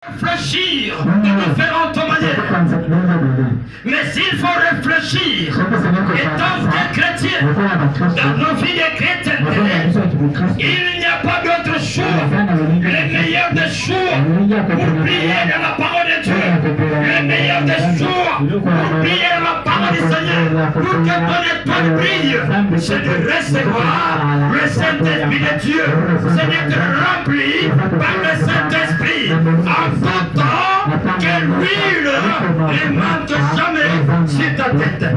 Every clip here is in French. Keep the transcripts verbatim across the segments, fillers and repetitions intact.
réfléchir de différentes manières. Mais s'il faut réfléchir, étant des chrétiens, dans nos vies de chrétienté, il n'y a pas d'autre choix. Le meilleur des choix pour prier dans la parole de Dieu. Le meilleur des choix pour prier dans la parole du Seigneur. Pour que ton étoile brille, c'est de recevoir le Saint-Esprit de Dieu. C'est d'être rempli par le Saint-Esprit. En tout temps, que l'huile ne manque jamais sur ta tête.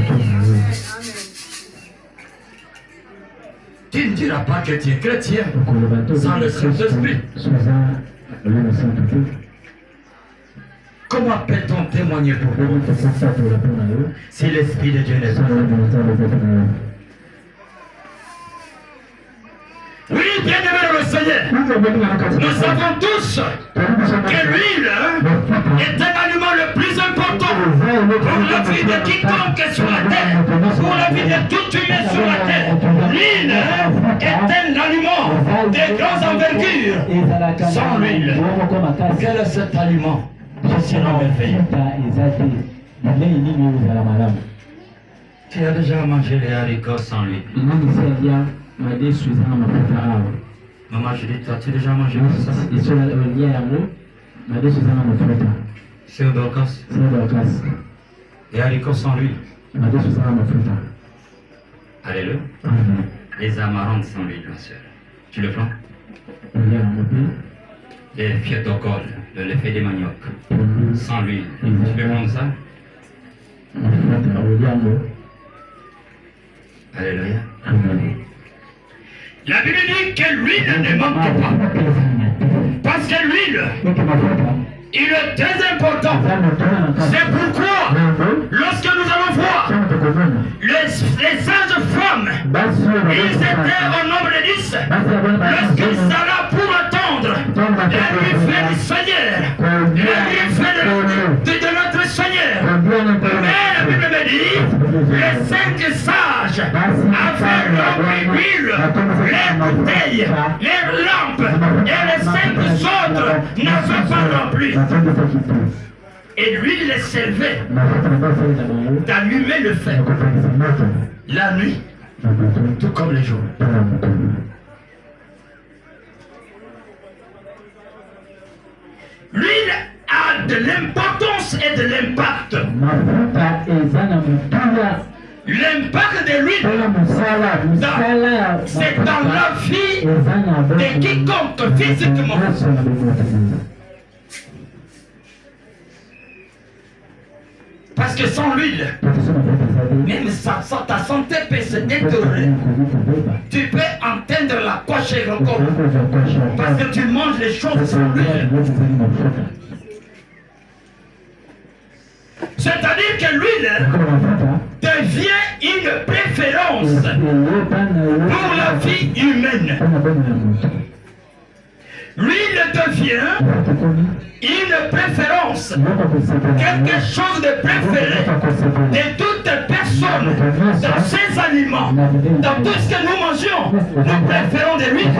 Tu ne diras pas que tu es chrétien sans le Saint-Esprit. Comment peut-on témoigner pour vous si l'Esprit de Dieu n'est pas? Oui, bien aimé dans le Seigneur, nous savons tous que l'huile est un aliment le plus important pour la vie de quiconque sur la terre, pour la vie de tout humain sur la terre. L'huile est un aliment de grande envergure. Sans l'huile, quel est cet aliment? C'est merveilleux. Tu as déjà mangé les haricots sans l'huile? Maman, je dis, toi, tu as déjà mangé ça? C'est au Dorcas. Les haricots sans l'huile. Alléluia. Les amarantes sans l'huile, bien sûr. Tu le prends? Les fiatocoles, le lait des manioc, sans l'huile. Tu peux prendre ça? Alléluia. La Bible dit que l'huile ne manque pas. Parce que l'huile, il est très important. C'est pourquoi, lorsque nous allons voir les, les sages femmes, ils étaient au nombre de dix, lorsqu'ils allaient pour attendre la buffet du Seigneur, la buffet de, de, de notre Seigneur. Mais la Bible me dit, les cinq sages avaient rempli l'huile, les bouteilles, les lampes, et les cinq autres n'avaient pas rempli. Et l'huile les servait d'allumer le feu la nuit, tout comme les jours. L'huile a de l'importance et de l'impact. L'impact de l'huile, c'est dans la vie de quiconque physiquement. Parce que sans l'huile, même ça, ça, ta santé peut se détériorer. Tu peux entendre la cocher encore. Parce que tu manges les choses sans l'huile. C'est-à-dire que l'huile devient une préférence pour la vie humaine. L'huile devient une préférence, quelque chose de préféré de toute personne dans ces aliments, dans tout ce que nous mangeons. Nous préférons de l'huile.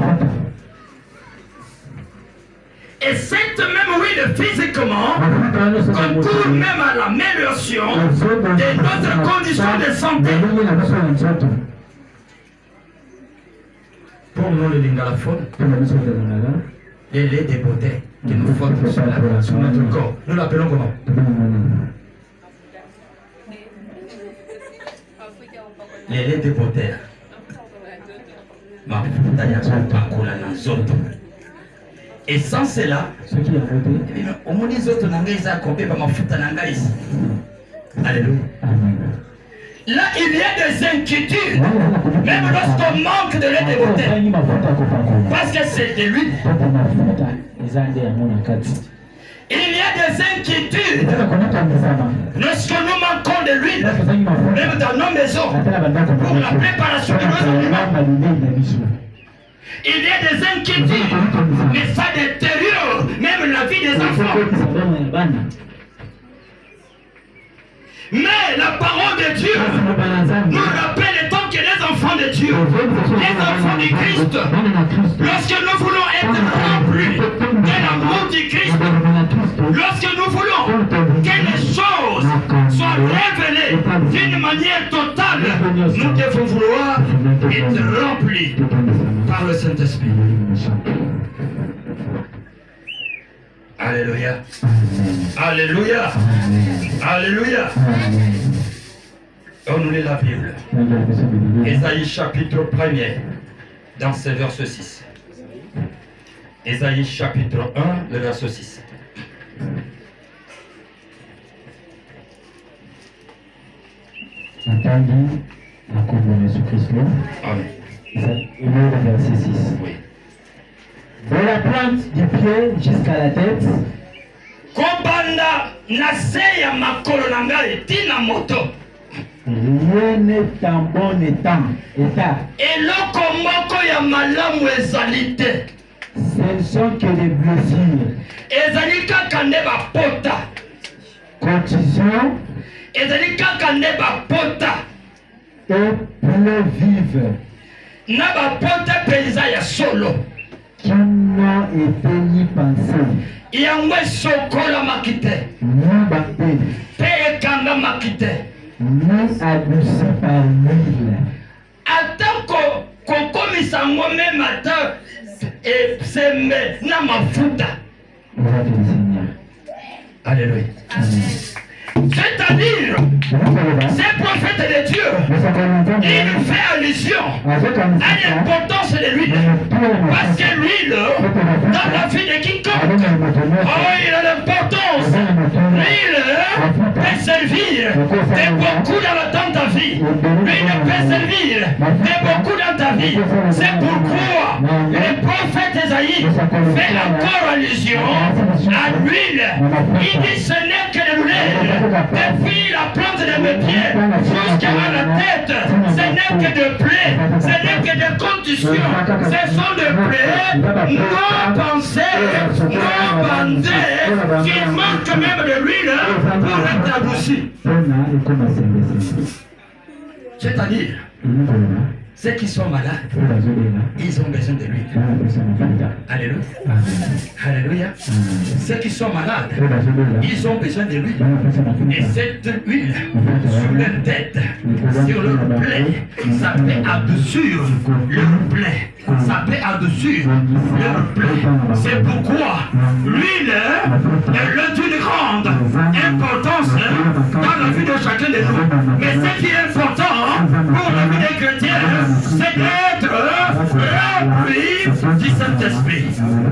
Et cette même huile physiquement concourt même à l'amélioration de notre condition de santé. Pour nous, le lingalaphone, les laits de beauté qui nous frottent sur, la, sur notre corps, nous l'appelons comment? Les laits de beauté. Et sans cela, au moins les autres n'ont pas compris par ma foute à ici. Alléluia. Là, il y a des inquiétudes, même lorsqu'on manque de lait de beauté. Parce que c'est de l'huile. Il y a des inquiétudes lorsque nous manquons de l'huile, même dans nos maisons, pour la préparation de nos aliments. Il y a des inquiétudes, mais ça détériore même la vie des enfants. Mais la parole de Dieu nous rappelle tant que les enfants enfants de Dieu, les enfants du Christ, lorsque nous voulons être remplis de l'amour du Christ, lorsque nous voulons que les choses soient révélées d'une manière totale, nous devons vouloir être remplis par le Saint-Esprit. Alléluia. Alléluia. Alléluia. On nous lit la Bible. Ésaïe chapitre premier, dans ce verset six. Ésaïe chapitre un, le verset six. Entendu la cour de Jésus-Christ. Amen. Il est le verset six. Oui. De la plante du pied jusqu'à la tête, Kobanda naseya makolo na ngai tina moto. rien n'est en bon état. état. Eloko moko ya malamu ezali te. Ce ne sont que des blessures, Ezali kaka nde bapota. contusions Ezali kaka nde bapota. et plaies vives Na bapota penza ya solo. qui n'ont été ni pensées, Yango esokola makite. ni battées, Pe ekanga makite. ni adoucies par l'huile. Atako kokomisa ngome mata e sembe na mafuta. Gloire du Seigneur. Alléluia. C'est-à-dire, ces prophètes de Dieu, il fait allusion à l'importance de l'huile. Parce que l'huile, dans la vie de quiconque, oh, il a l'importance. L'huile peut servir de beaucoup dans ta vie. L'huile peut servir de beaucoup dans ta vie. C'est pourquoi le prophète Esaïe fait encore allusion à l'huile. Il dit ce n'est que de l'huile. Depuis la plante de mes pieds jusqu'à la tête, ce n'est que de plaies, ce n'est que de contusions, ce sont de plaies non pensées, non bandées, qui manquent même de l'huile pour être adoucies. C'est-à-dire, ceux qui sont malades, ils ont besoin de l'huile. Alléluia. Alléluia. Ceux qui sont malades, ils ont besoin de l'huile. Et cette huile, sur leur tête, sur leur plaie, ça peut adoucir leur plaie. Ça peut adoucir leur plaie. C'est pourquoi l'huile est d'une grande importance dans la vie de chacun de nous. Mais ce qui est important pour la vie des chrétiens, c'est d'être rempli du Saint-Esprit.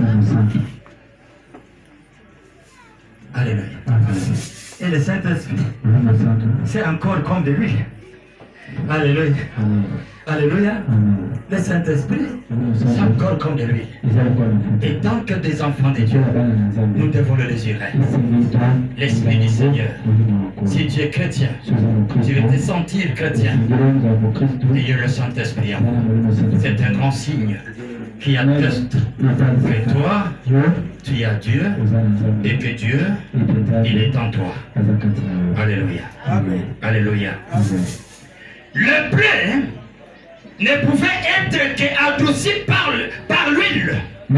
Alléluia. Et le Saint-Esprit, c'est encore comme de l'huile. Alléluia. Alléluia. Le Saint-Esprit, c'est encore comme de l'huile. Et tant que des enfants de Dieu, nous devons le désirer. L'Esprit du Seigneur. Si tu es chrétien, tu veux te sentir chrétien, ayez le Saint-Esprit en vous. C'est un grand signe qui atteste que toi, tu as Dieu et que Dieu, il est en toi. Alléluia. Alléluia. Le blé ne pouvait être qu'adouci par, par l'huile.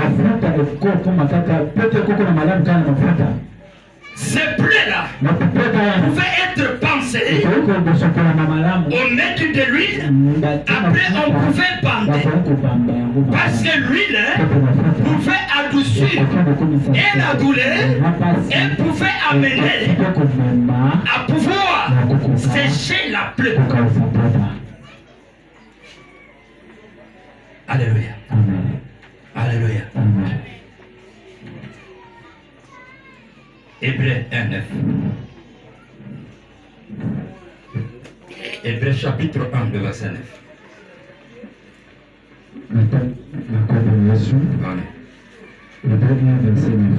Ce blé-là pouvait être pensé au mettre de l'huile, après on pouvait bander. Parce que l'huile pouvait adoucir et la douleur et pouvait amener à pouvoir sécher la plaie. Alléluia. Alléluia. Hébreux un neuf. Hébreux chapitre un, le verset neuf. Amen. Hébreux un, verset neuf.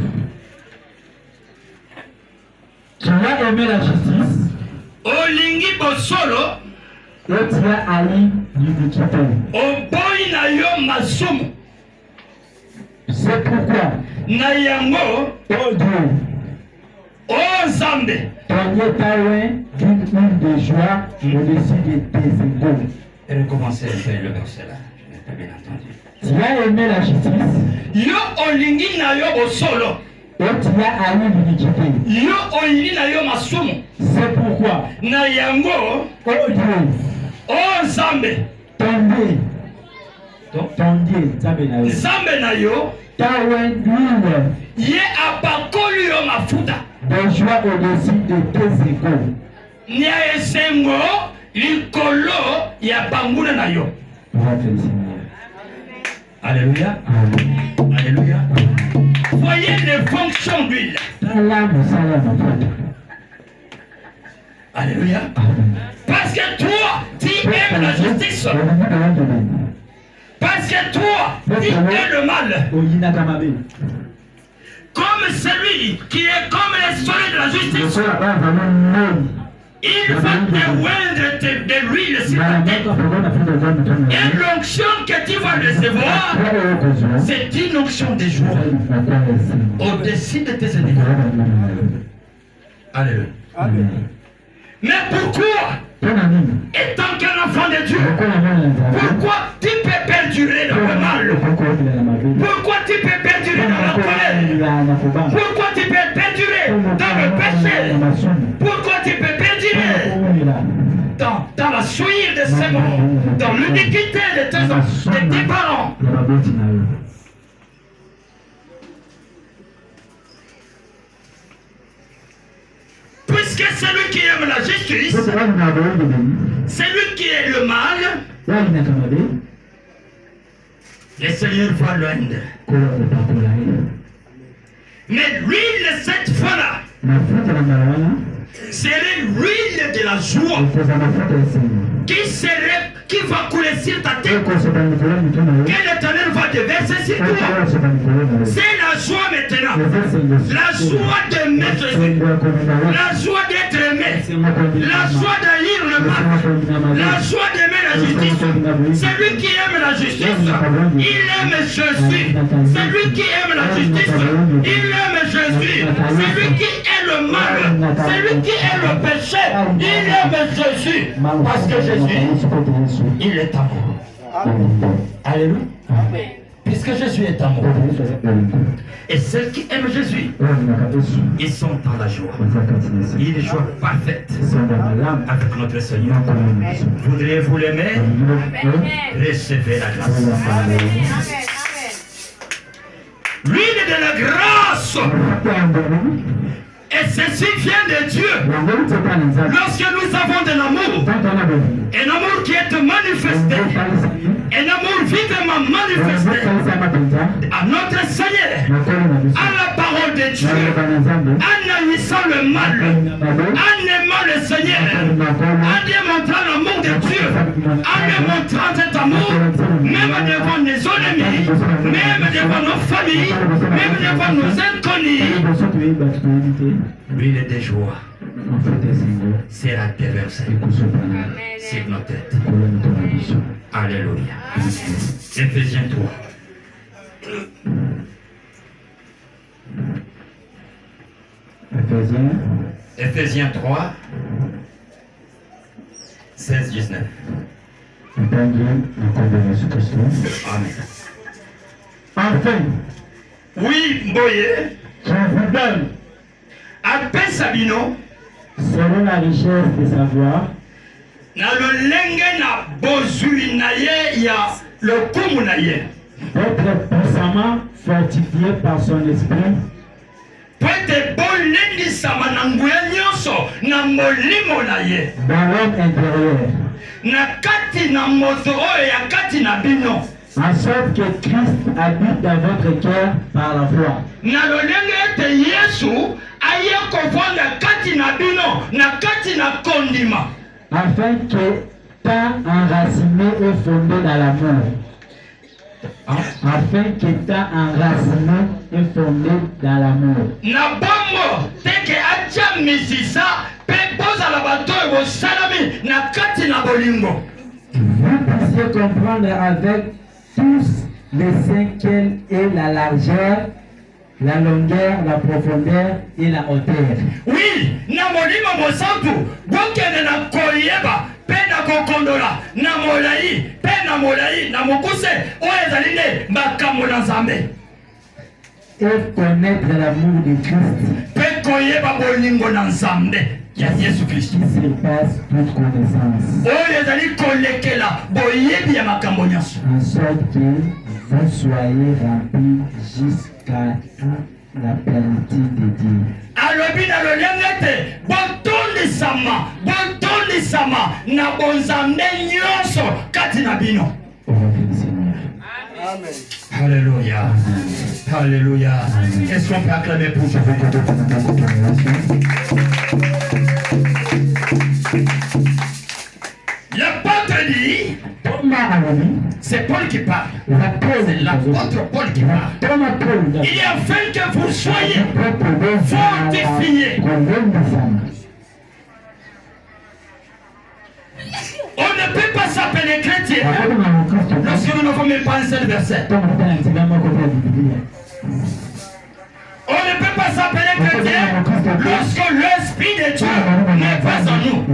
Tu as aimé la justice. Olingi bosolo. Et tu as haï l'iniquité. Oboyi na yo masumu. C'est pourquoi, Na yango. oh Dieu, Oh Zambé. ton état loin d'une huile de joie au-dessus de tes égaux. Recommencez un peu le verset là. Je n'ai pas bien entendu. Tu as aimé la justice Yo olingi na yo bosolo. et tu as haï l'iniquité. Yo olingi na yo masumu. C'est pourquoi, Na yango, oh Dieu, oh Nzambe. ton Dieu, ton Dieu, Nzambe na yo, Nzambe na yo, t'a rendu ye apakoli yo mafuta. de joie au-dessus de tes égaux. Nia esengo likolo ya banguna na yo. Votre Seigneur. Alléluia. Amen. Alléluia. Voyez les fonctions d'huile. Salam, salam, Frère. Alléluia. Amen. Parce que toi, tu aimes la justice. Parce que toi, tu aimes le mal. Comme celui qui est comme les soleils de la justice. Il va te oindre de l'huile sur ta tête. Et l'onction que tu vas recevoir, c'est une onction de joie au-dessus de tes ennemis. Alléluia. Amen. Mais pourquoi, étant qu'un enfant de Dieu, pourquoi tu peux perdurer dans le mal? Pourquoi tu peux perdurer dans la colère? Pourquoi tu peux perdurer dans le péché? Pourquoi tu peux perdurer dans, dans la souillure de ces mondes, dans l'iniquité de tes, de tes parents? Puisque celui qui aime la justice, celui qui est le mal, le Seigneur va l'oindre. Mais l'huile, cette fois-là, serait l'huile de la joie qui serait, qui va couler sur ta tête, que l'Éternel va te verser sur toi. C'est la joie maintenant, la joie de mettre, la joie d'être aimé, la joie d'haïr le mal, la joie d'aimer la justice. Celui qui aime la justice, il aime Jésus. Celui qui aime la justice, il aime Jésus. Celui qui est le mal, celui qui est le péché, il aime Jésus. Parce que Jésus, il est amour. Alléluia. Puisque Jésus est amour. Et ceux qui aiment Jésus, ils sont dans la joie. Une joie parfaite avec notre Seigneur. Voudriez-vous l'aimer? Recevez la grâce. L'huile de la grâce. Et ceci vient de Dieu. Lorsque nous avons de l'amour, un amour qui est manifesté, un amour vivement manifesté à notre Seigneur, à la parole de Dieu, en haïssant le mal, en aimant le Seigneur, en démontrant l'amour de Dieu, en démontrant cet amour, même devant nos ennemis, même devant nos familles, même devant nos inconnus. L'huile de joie sera déversée sur nos têtes. Alléluia. Éphésiens trois. Éphésiens. Éphésiens trois, seize dix-neuf. Amen. Enfin. Oui, Mboye. Je vous donne. Après Sabino. Selon la richesse de savoir. Na lolenge na bozui na ye ya lokumu na ye. D'être puissamment fortifié par son esprit. Pwete bolendi sama na nguya nyonso na molimo na ye. Dans l'homme intérieur. Na kati na moto oyo ya kati na bino. En sorte que Christ habite dans votre cœur par la foi. Na lolenge ete Yesu aye kovanda kati na bino na kati na kondima. Afin que tant enraciné et fondé dans l'amour. Afin que tant enraciné et fondé dans l'amour. Na bongo teke acha misisa pe poza la bato ebo salami na kati na bolingo. Vous puissiez comprendre avec tous les saints quelle est la largeur, la longueur, la profondeur et la hauteur. Oui, na molimo mosantu bokene na koyeba pe na kokondola na molai pe na molai na mokuse oyo ezali nde makambo na Nzambe. Et connaître l'amour de Christ. Pe koyeba bolingo na Nzambe ya Yesu Kristo. Qui surpasse toute connaissance. Oyo ezali kolekela boyebi ya makambo nyonso. En sorte que vous soyez remplis jusqu'à la plénitude de Dieu. Alobi na lolenge te botondisama botondisama na bonzambe nyonso kati na bino. Amen. Alléluia. Alléluia. Est-ce qu'on peut acclamer pour ce l'apôtre dit, c'est Paul qui parle. C'est l'apôtre Paul qui parle. Il est afin que vous soyez fortifiés. On ne peut pas s'appeler chrétien lorsque nous n'avons même pas un seul verset. On ne peut pas s'appeler chrétien lorsque l'Esprit de Dieu n'est pas en nous.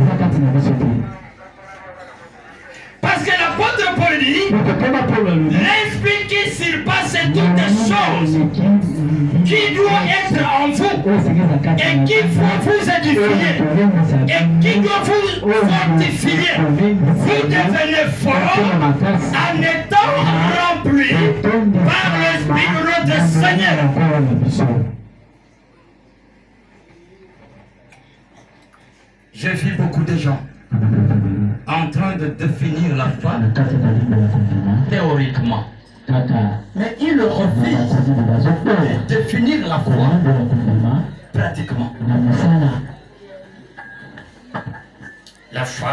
Parce que l'apôtre Paul dit, l'Esprit qui surpasse toutes les choses, qui doit être en vous, et qui doit vous édifier, et qui doit vous fortifier, vous devenez fort en étant rempli par l'Esprit de notre Seigneur. J'ai vu beaucoup de gens en train de définir la foi théoriquement. Mais ils refusent de définir la foi pratiquement. La foi,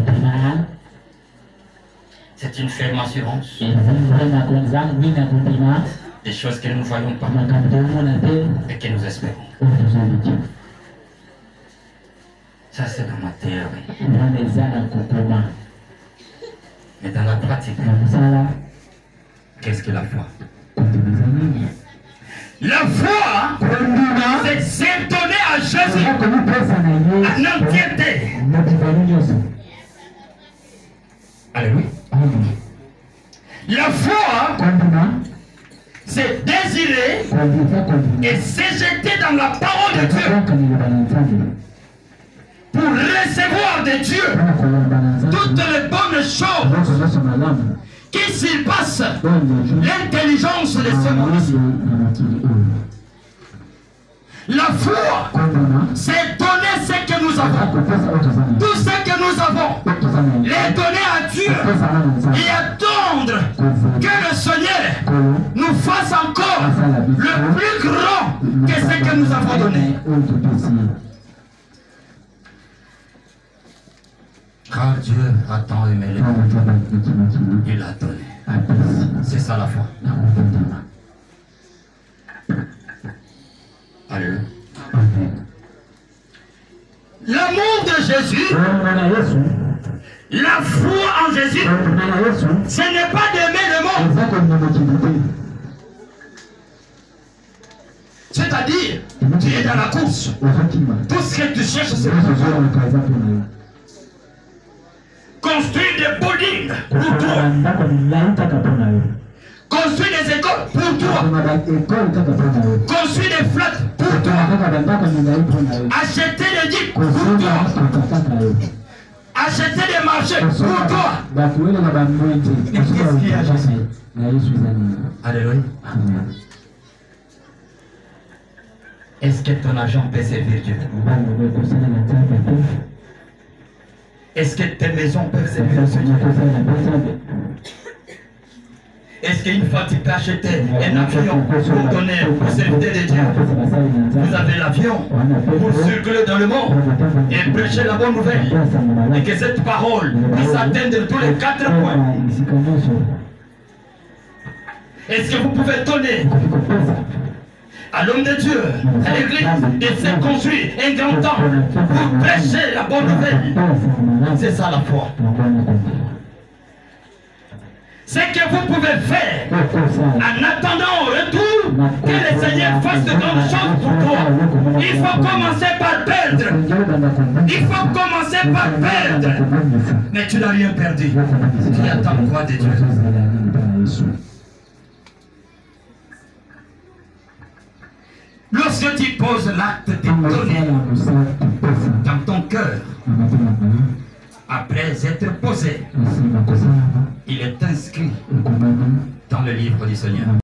c'est une ferme assurance des choses que nous ne voyons pas et que nous espérons. Ça, c'est dans ma théorie. Mais dans la pratique, qu'est-ce que la foi? La foi, c'est s'étonner à Jésus, à l'entièreté. Alléluia. La foi, c'est désirer et se jeter dans la parole de Dieu pour recevoir de Dieu toutes les bonnes choses qui surpassent l'intelligence de ce monde. La foi, c'est donner ce que nous avons. Tout ce que nous avons, les donner à Dieu et attendre que le Seigneur nous fasse encore le plus grand que ce que nous avons donné. Car Dieu a tant aimé le monde, il a donné. C'est ça la foi. Alléluia. L'amour de Jésus, la foi en Jésus, ce n'est pas d'aimer le monde. C'est-à-dire, tu es dans la course. Tout ce que tu cherches, c'est le Seigneur. Construire des buildings pour toi. Construire des écoles pour toi. Construire des flats pour toi. Acheter des jeeps pour toi. Acheter des marchés pour toi. Mais qu'est-ce qui a Jésus? Alléluia. Est-ce que ton argent peut servir Dieu? Est-ce que tes maisons peuvent servir Dieu? Est-ce qu'une fois tu peux acheter un avion pour donner pour servir de Dieu? Vous avez l'avion pour circuler dans le monde et prêcher la bonne nouvelle. Et que cette parole puisse atteindre tous les quatre coins. Est-ce que vous pouvez donner à l'homme de Dieu, à l'église, de se construire un grand temple pour prêcher la bonne nouvelle? C'est ça la foi. Ce que vous pouvez faire en attendant au retour que le Seigneur fasse de grandes choses pour toi, il faut commencer par perdre Il faut commencer par perdre. Mais tu n'as rien perdu. Tu attends quoi de Dieu? Lorsque tu poses l'acte de donner dans ton cœur, après être posé, il est inscrit dans le livre du Seigneur.